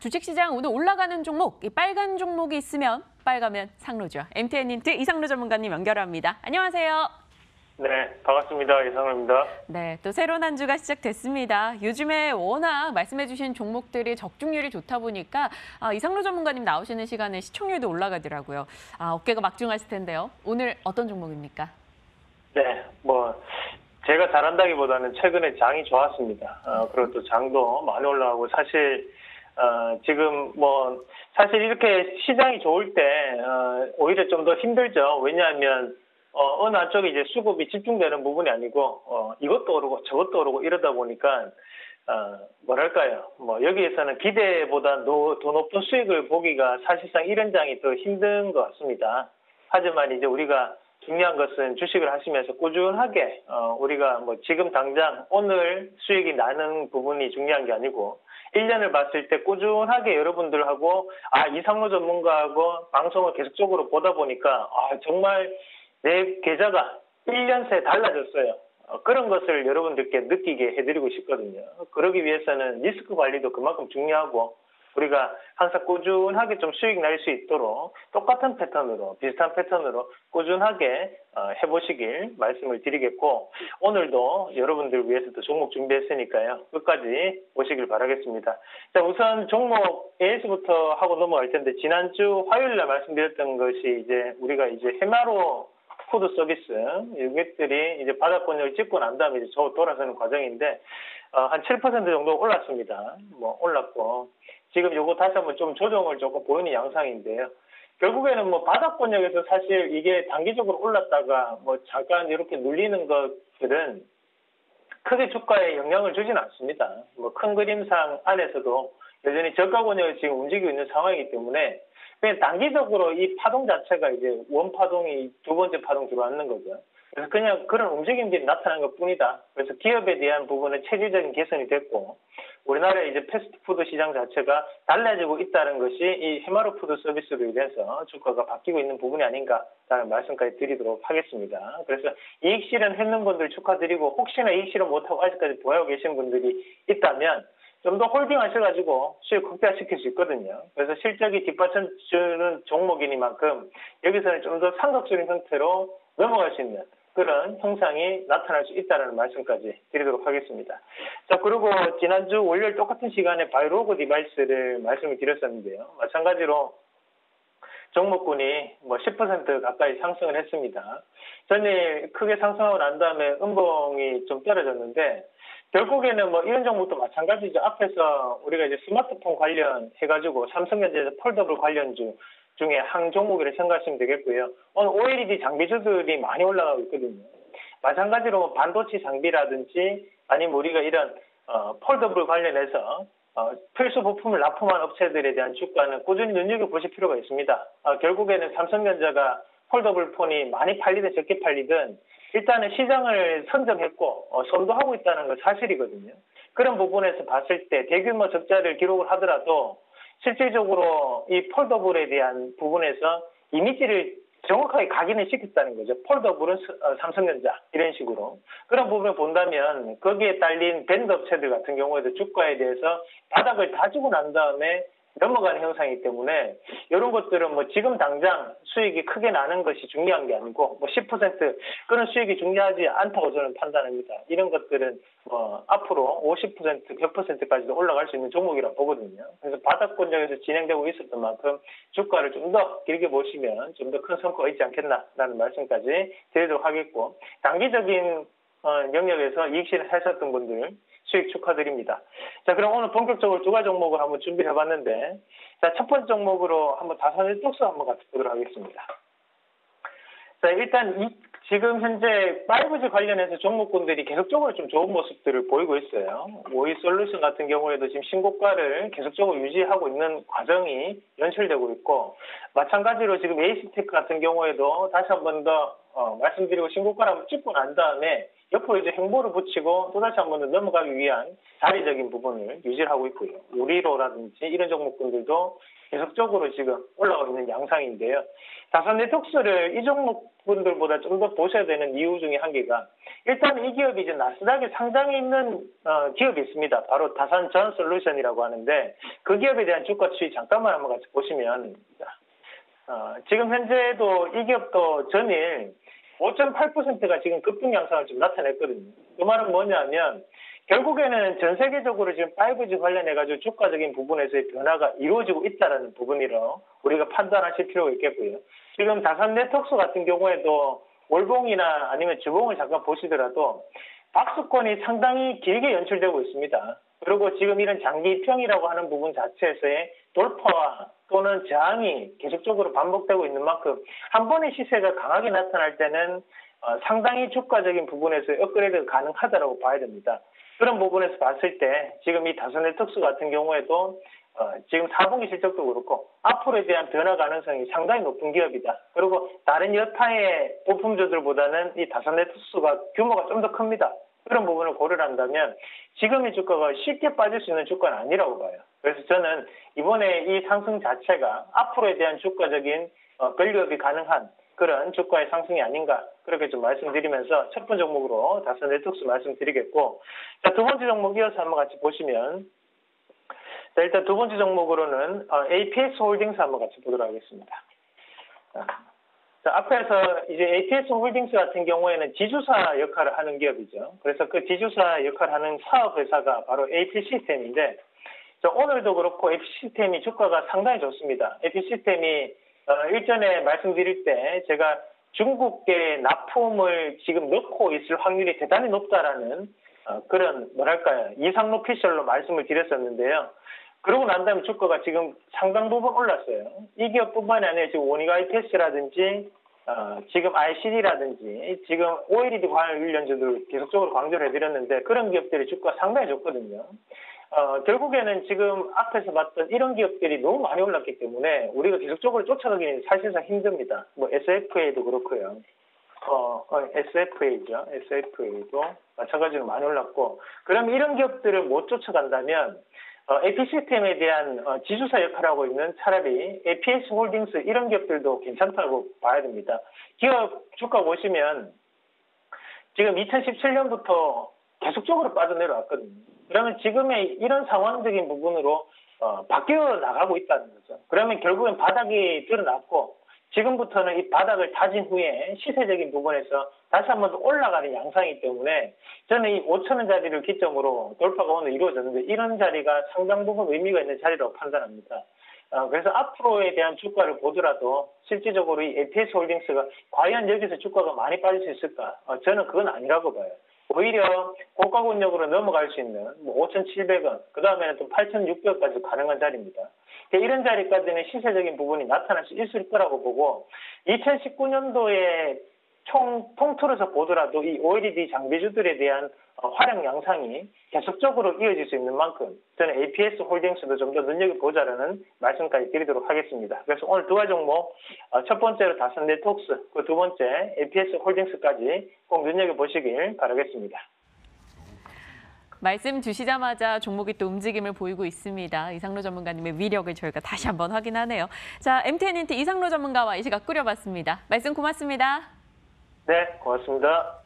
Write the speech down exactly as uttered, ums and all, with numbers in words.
주식시장 오늘 올라가는 종목, 이 빨간 종목이 있으면 빨가면 상로죠. 엠티엔 인트 이상로 전문가님 연결합니다. 안녕하세요. 네, 반갑습니다. 이상로입니다. 네, 또 새로운 한 주가 시작됐습니다. 요즘에 워낙 말씀해주신 종목들이 적중률이 좋다 보니까 아, 이상로 전문가님 나오시는 시간에 시청률도 올라가더라고요. 아, 어깨가 막중하실 텐데요. 오늘 어떤 종목입니까? 네, 뭐 제가 잘한다기보다는 최근에 장이 좋았습니다. 어, 그리고 또 장도 많이 올라가고 사실 어, 지금 뭐 사실 이렇게 시장이 좋을 때 어, 오히려 좀 더 힘들죠. 왜냐하면 어, 어느 한쪽에 이제 수급이 집중되는 부분이 아니고 어, 이것도 오르고 저것도 오르고 이러다 보니까 어, 뭐랄까요. 뭐 여기에서는 기대보다 더, 더 높은 수익을 보기가 사실상 이런 장이 더 힘든 것 같습니다. 하지만 이제 우리가 중요한 것은 주식을 하시면서 꾸준하게 어, 우리가 뭐 지금 당장 오늘 수익이 나는 부분이 중요한 게 아니고 일 년을 봤을 때 꾸준하게 여러분들하고 아 이상로 전문가하고 방송을 계속적으로 보다 보니까 아 정말 내 계좌가 일 년 새 달라졌어요. 어, 그런 것을 여러분들께 느끼게 해드리고 싶거든요. 그러기 위해서는 리스크 관리도 그만큼 중요하고 우리가 항상 꾸준하게 좀 수익 날 수 있도록 똑같은 패턴으로 비슷한 패턴으로 꾸준하게 해보시길 말씀을 드리겠고 오늘도 여러분들 위해서도 종목 준비했으니까요. 끝까지 보시길 바라겠습니다. 자, 우선 종목 에이에스부터 하고 넘어갈 텐데 지난주 화요일 날 말씀드렸던 것이 이제 우리가 이제 해마로 푸드 서비스 이것들이 이제 바닥권역을 찍고 난 다음에 이제 저 돌아서는 과정인데 어, 한 칠 퍼센트 정도 올랐습니다. 뭐 올랐고 지금 요거 다시 한번 좀 조정을 조금 보이는 양상인데요. 결국에는 뭐 바닥권역에서 사실 이게 단기적으로 올랐다가 뭐 잠깐 이렇게 눌리는 것들은 크게 주가에 영향을 주지는 않습니다. 뭐 큰 그림상 안에서도 여전히 저가권역을 지금 움직이고 있는 상황이기 때문에 그냥 단기적으로 이 파동 자체가 이제 원 파동이 두 번째 파동 들어왔는 거죠. 그래서 그냥 그런 움직임들이 나타난 것 뿐이다. 그래서 기업에 대한 부분은 체질적인 개선이 됐고 우리나라의 이제 패스트푸드 시장 자체가 달라지고 있다는 것이 이 해마루 푸드 서비스로 인해서 주가가 바뀌고 있는 부분이 아닌가라는 말씀까지 드리도록 하겠습니다. 그래서 이익 실현했는 분들 축하드리고 혹시나 이익 실현 못하고 아직까지 보유하고 계신 분들이 있다면 좀 더 홀딩 하셔가지고 수익 극대화시킬 수 있거든요. 그래서 실적이 뒷받쳐 주는 종목이니만큼 여기서는 좀 더 상극적인 형태로 넘어갈 수 있는 그런 형상이 나타날 수 있다는 말씀까지 드리도록 하겠습니다. 자, 그리고 지난주 월요일 똑같은 시간에 바이로그 디바이스를 말씀을 드렸었는데요. 마찬가지로 종목군이 뭐 십 퍼센트 가까이 상승을 했습니다. 전일 크게 상승하고 난 다음에 음봉이 좀 떨어졌는데 결국에는 뭐 이런 종목도 마찬가지죠. 앞에서 우리가 이제 스마트폰 관련해가지고 삼성전자 폴더블 관련주 중에 한 종목이라 생각하시면 되겠고요. 오늘 오엘이디 장비주들이 많이 올라가고 있거든요. 마찬가지로 반도체 장비라든지 아니면 우리가 이런 어, 폴더블 관련해서 어, 필수 부품을 납품한 업체들에 대한 주가는 꾸준히 눈여겨보실 필요가 있습니다. 어, 결국에는 삼성전자가 폴더블 폰이 많이 팔리든 적게 팔리든 일단은 시장을 선점했고 어, 선도하고 있다는 건 사실이거든요. 그런 부분에서 봤을 때 대규모 적자를 기록을 하더라도 실질적으로 이 폴더블에 대한 부분에서 이미지를 정확하게 각인을 시켰다는 거죠. 폴더블은 삼성전자 이런 식으로. 그런 부분을 본다면 거기에 딸린 밴드 업체들 같은 경우에도 주가에 대해서 바닥을 다 주고 난 다음에 넘어가는 형상이기 때문에 이런 것들은 뭐 지금 당장 수익이 크게 나는 것이 중요한 게 아니고 뭐 십 퍼센트 그런 수익이 중요하지 않다고 저는 판단합니다. 이런 것들은 뭐 앞으로 오십 퍼센트, 백 퍼센트까지도 올라갈 수 있는 종목이라고 보거든요. 그래서 바닥권역에서 진행되고 있었던 만큼 주가를 좀 더 길게 보시면 좀 더 큰 성과가 있지 않겠나라는 말씀까지 드리도록 하겠고 단기적인 영역에서 이익 실현하셨던 분들 수익 축하드립니다. 자, 그럼 오늘 본격적으로 두 가지 종목을 한번 준비해 봤는데, 자, 첫 번째 종목으로 한번 다산의 톡스 한번 같이 보도록 하겠습니다. 자, 일단 이, 지금 현재 파이브 지 관련해서 종목군들이 계속적으로 좀 좋은 모습들을 보이고 있어요. 오이 솔루션 같은 경우에도 지금 신고가를 계속적으로 유지하고 있는 과정이 연출되고 있고, 마찬가지로 지금 에이씨테크 같은 경우에도 다시 한 번 더 어, 말씀드리고 신고가를 한번 찍고 난 다음에 옆으로 이제 행보를 붙이고 또다시 한 번 더 넘어가기 위한 자리적인 부분을 유지하고 있고요. 우리로라든지 이런 종목군들도 계속적으로 지금 올라가고 있는 양상인데요. 다산 네트웍스를 이 종목분들보다 좀 더 보셔야 되는 이유 중에 한 개가 일단 이 기업이 이제 나스닥에 상장해 있는 어, 기업이 있습니다. 바로 다산전솔루션이라고 하는데 그 기업에 대한 주가 추이 잠깐만 한번 같이 보시면 어, 지금 현재도 이 기업도 전일 오 점 팔 퍼센트가 지금 급등 양상을 좀 나타냈거든요. 그 말은 뭐냐면 결국에는 전 세계적으로 지금 파이브지 관련해가지고 주가적인 부분에서의 변화가 이루어지고 있다는 부분이라 우리가 판단하실 필요가 있겠고요. 지금 다산 네트워크스 같은 경우에도 월봉이나 아니면 주봉을 잠깐 보시더라도 박스권이 상당히 길게 연출되고 있습니다. 그리고 지금 이런 장기평이라고 하는 부분 자체에서의 돌파와 또는 저항이 계속적으로 반복되고 있는 만큼 한 번의 시세가 강하게 나타날 때는 어, 상당히 주가적인 부분에서 업그레이드가 가능하다고 봐야 됩니다. 그런 부분에서 봤을 때 지금 이 다산 네트워크스 같은 경우에도 어, 지금 사 분기 실적도 그렇고 앞으로에 대한 변화 가능성이 상당히 높은 기업이다. 그리고 다른 여타의 부품주들보다는 이 다산 네트워크스가 규모가 좀 더 큽니다. 그런 부분을 고려를 한다면 지금의 주가가 쉽게 빠질 수 있는 주가는 아니라고 봐요. 그래서 저는 이번에 이 상승 자체가 앞으로에 대한 주가적인 어, 밸류업이 가능한 그런 주가의 상승이 아닌가 그렇게 좀 말씀드리면서 첫 번째 종목으로 다산 네트워크스 말씀드리겠고, 자, 두 번째 종목 이어서 한번 같이 보시면, 자, 일단 두 번째 종목으로는 어, 에이피에스 홀딩스 한번 같이 보도록 하겠습니다. 자, 앞에서 이제 에이피에스 홀딩스 같은 경우에는 지주사 역할을 하는 기업이죠. 그래서 그 지주사 역할을 하는 사업 회사가 바로 에이피 시스템인데, 자, 오늘도 그렇고 에이피 시스템이 주가가 상당히 좋습니다. 에이피 시스템이 어, 일전에 말씀드릴 때 제가 중국계 납품을 지금 넣고 있을 확률이 대단히 높다라는 어, 그런 뭐랄까요 이상로 피셜로 말씀을 드렸었는데요. 그러고 난 다음에 주가가 지금 상당 부분 올랐어요. 이 기업뿐만이 아니라 지금 원익 아이피에스라든지 어, 지금 아이씨디라든지 지금 오엘이디 관련주들 계속적으로 강조를 해드렸는데 그런 기업들이 주가가 상당히 좋거든요. 어, 결국에는 지금 앞에서 봤던 이런 기업들이 너무 많이 올랐기 때문에 우리가 계속적으로 쫓아가기는 사실상 힘듭니다. 뭐 에스에프에이도 그렇고요. 어, 어 에스에프에이죠. 에스에프에이도 마찬가지로 많이 올랐고, 그럼 이런 기업들을 못 쫓아간다면 어, 에이피 시스템에 대한 어, 지주사 역할을 하고 있는 차라리 에이피에스 홀딩스 이런 기업들도 괜찮다고 봐야 됩니다. 기업 주가 보시면 지금 이천십칠 년부터 계속적으로 빠져내려왔거든요. 그러면 지금의 이런 상황적인 부분으로 어, 바뀌어 나가고 있다는 거죠. 그러면 결국엔 바닥이 드러났고 지금부터는 이 바닥을 다진 후에 시세적인 부분에서 다시 한 번 더 올라가는 양상이기 때문에 저는 이 오천 원짜리를 기점으로 돌파가 오늘 이루어졌는데 이런 자리가 상당 부분 의미가 있는 자리라고 판단합니다. 어, 그래서 앞으로에 대한 주가를 보더라도 실질적으로 이 에이피에스 홀딩스가 과연 여기서 주가가 많이 빠질 수 있을까? 어, 저는 그건 아니라고 봐요. 오히려 고가권역으로 넘어갈 수 있는 뭐 오천칠백 원, 그 다음에는 또 팔천육백 원까지 가능한 자리입니다. 이런 자리까지는 시세적인 부분이 나타날 수 있을 거라고 보고 이천십구 년도에 총 통틀어서 보더라도 이 오엘이디 장비주들에 대한 어, 활약 양상이 계속적으로 이어질 수 있는 만큼 저는 에이피에스 홀딩스도 좀 더 눈여겨보자라는 말씀까지 드리도록 하겠습니다. 그래서 오늘 두 가지 종목, 어, 첫 번째로 다산 네트워크스, 그 두 번째 에이피에스 홀딩스까지 꼭 눈여겨보시길 바라겠습니다. 말씀 주시자마자 종목이 또 움직임을 보이고 있습니다. 이상로 전문가님의 위력을 저희가 다시 한번 확인하네요. 자, 엠티엔인티 이상로 전문가와 이 시각 꾸려봤습니다. 말씀 고맙습니다. 네, 고맙습니다.